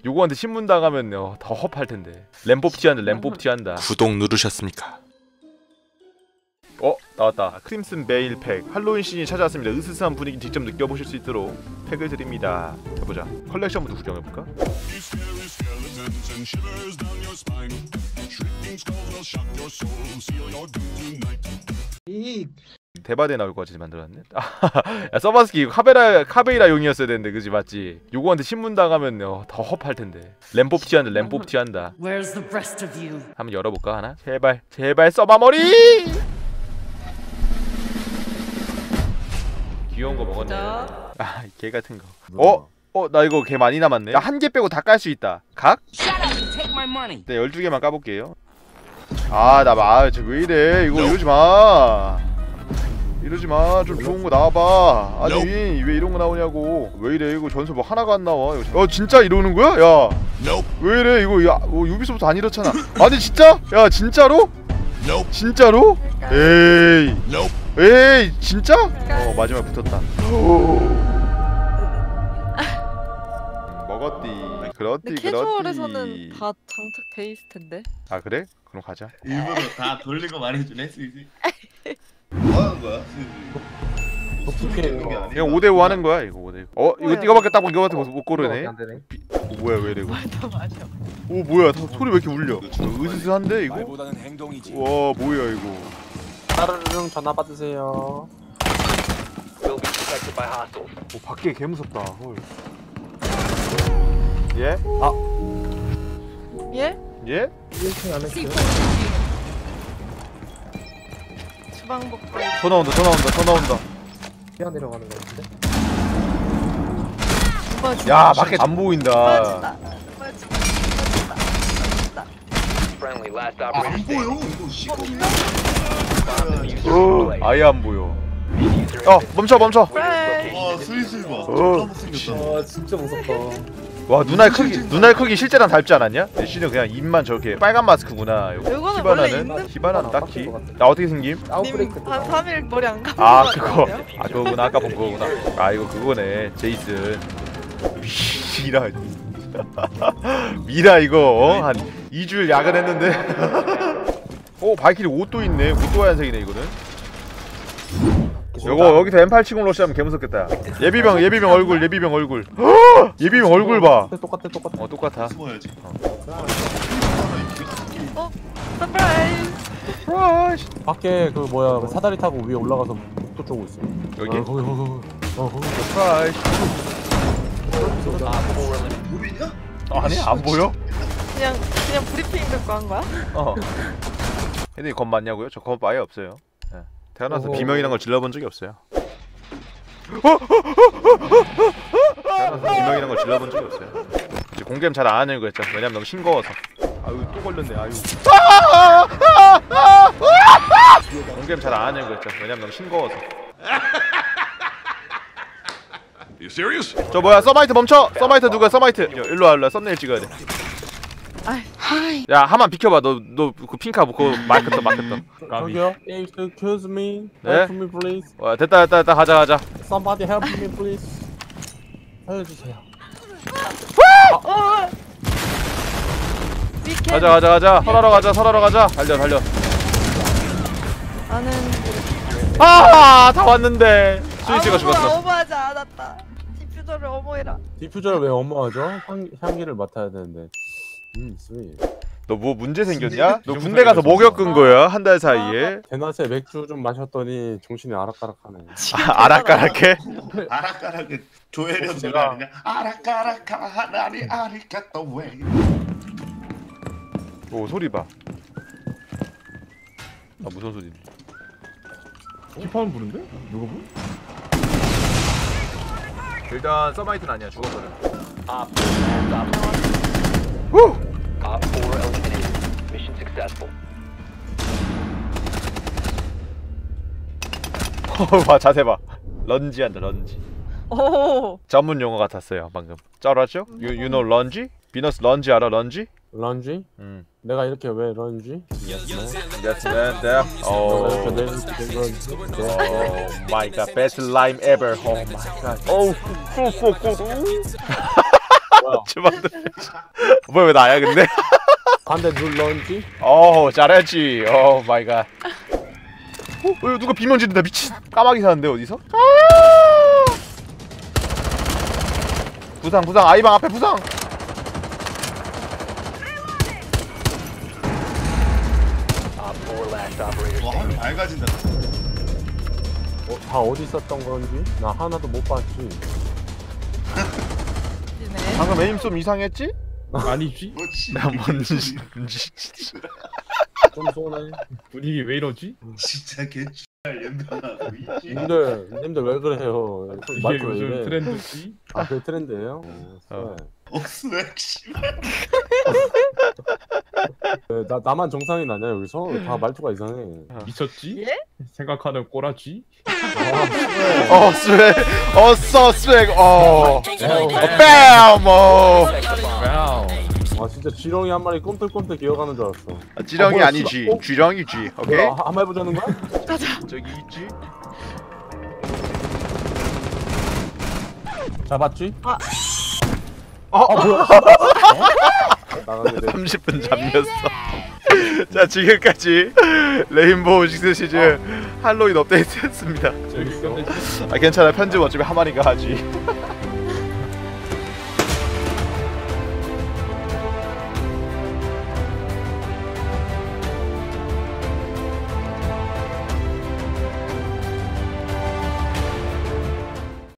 요거한테 신문 당하면 더 헛할 텐데. 램뽑티 한다. 램뽑티 한다. 구독 누르셨습니까? 나왔다. 크림슨 베일 팩. 할로윈 시즌이 찾아왔습니다. 으스스한 분위기 직접 느껴보실 수 있도록 팩을 드립니다. 해보자. 컬렉션부터 구경해볼까? 대바대 나올 것 같이 만들었네. 야, 서바스키 이거 카베이라 용이었어야 되는데, 그지 맞지? 요거한테 신문 당하면 더 헛할 텐데. 램뽑티 한다. 램뽑티 한다. 한번 열어볼까 하나? 제발 서바머리! 귀여운 거 먹었네. 개 같은 거. 나 이거 개 많이 남았네. 나 한 개 빼고 다 깔 수 있다. 각? 네, 12개만 까볼게요. 왜 이래? 이거 이러지 마. 이러지 마. 좀 좋은 거 나와봐. 아니, 왜 이런 거 나오냐고. 왜 이래? 이거 전설 뭐 하나가 안 나와. 진짜 이러는 거야? 야, 왜 이래? 이거 유비소프트 안 이렇잖아. 아니, 진짜? 야, 진짜로? 진짜로? 에이, 진짜? 마지막에 붙었다. 먹었디. 그렇디. 캐주얼에서는 다 장착돼 있을 텐데. 아, 그래? 그럼 가자. 일부러 다 돌리고 말해주네, 스위지. 뭐 하는 거야, 스위지? 그냥 5대5 하는 거야, 이거 5대5. 이거 이거밖에 딱 이거밖에 못 고르네. 뭐야, 왜 이래 이거? 뭐야, 소리 왜 이렇게 울려? 으스스한데 이거? 와, 뭐야 이거? 따르릉 전화 받으세요. 밖에 개 무섭다. 헐. 예? 예? 예? 1층 안에 있어요. 주방복. 더 나온다. 뛰어 내려가는 거 같은데? 야, 밖에 안 보인다. 안 보여? 이거 아예 안 보여. 멈춰. 와, 스위지 봐. 존나 못생겼다. 진짜 무섭다. 와, 눈알 크기 실제랑 닮지 않았냐? 대신에 그냥 입만 저렇게 빨간 마스크구나. 이거는 원래 있는. 히바나는 딱히. 나 어떻게 생김? 아웃브레이크. 한 3일 머리 안 감은 그거구나. 아까 본 거구나. 이거 그거네. 제이슨. 미라 이거 한 2주일 야근했는데. 발키리 옷도 있네. 옷도 하얀색이네 이거는. 여기서 M870 러시하면 개무섭겠다. 예비병 얼굴. 예비병 얼굴 봐. 똑같아. 똑같아. 숨어야지. 서프라이즈. 밖에 사다리 타고 위에 올라가서 목도 쪼고 있어. 여기? 거기. 서프라이즈. 보이냐? 아니, 안 보여? 그냥 브리핑 듣고 한 거야? 얘네 겁 많냐고요? 저 겁 아예 없어요. 태어나서 비명이란 걸 질러본 적이 없어요. 이제 공개는 잘 안 하는 거 했죠. 왜냐면 너무 싱거워서. 또 걸렸네. 공개는 잘 안 하는 거 했죠. 왜냐면 너무 싱거워서. You serious? 저 뭐야, 서마이트 멈춰! 서마이트 누구야, 서마이트! 일로 와, 썸네일 찍어야 돼. 야, 한번 비켜봐. 너 그 핑카 그거 마이크 떠. 저기요? Excuse me. 네? Help me please. 됐다. 가자. Somebody help me please. 살려주세요. 가자. 설하러 가자. 달려. 나는 다 왔는데. 스위치가 죽었어. 어머하지 않았다. 디퓨저를 어머해라. 디퓨저를 왜 어머하죠? 향기를 맡아야 되는데. 스윗. 너 뭐 문제 생겼냐? 너 군대 가서 뭐 겪은 거야? 한 달 사이에? 대낮에 맥주 좀 마셨더니 정신이 아락아락하네. 아락가락해? 아락가락은 조혜련 노래 아니냐? 아락가락하나니 아리까또 왜? 소리 봐. 무슨 소리지? 힙합은 부른데? 누가 부르? 일단 서마이트는 아니야. 죽었거든. 봐, 자세 봐. 런지한다, 런지. 전문 용어 같았어요 방금. 쩔었죠? You know 런지? 비너스 런지 알아, 런지? 런지? 내가 이렇게 왜 런지? Yes man, there. Oh my god, best lime ever. Oh my god. 뭐야? 주먹도 뭐야 왜 나야 근데? 반대 눌렀지? 잘했지. 오 마이 갓. 이거 누가 비명 지른다 미친. 까마귀 사는데 어디서? 부상 아이방 앞에 부상. 와하면 밝아진다. 다 어디 있었던 건지? 나 하나도 못 봤지. 네. 방금 에임 좀 이상했지? 아니지? 뭐지? 나 뭔지. 좀 쏘네. 분위기 왜 이러지? 진짜 개추할 연병하고 있지. 님들 왜 그래요? 이게 말투 왜 요즘 이래? 트렌드지? 아, 그 트렌드예요? 어. 스웩 씨발. 나만 정상이 나냐 여기서? 다 말투가 이상해. 미쳤지? 예? 생각하는 꼬라지? 스웩. 스웩. 뺨. 와우. 아 진짜 지렁이 한 마리 꼼틀꼼틀 기어가는 줄 알았어. 지렁이 뭐야, 아니지. 씨발. 쥐렁이지. 오케이? 뭐야, 한번 해보자는 거야? 저기 있지. 잡았지? 뭐야? 나가게 돼. 30분 잠겼어. 자 지금까지 레인보우 식스 시즌 할로윈 업데이트였습니다. 재밌어. 괜찮아 편집 어차피 하마니가 하지.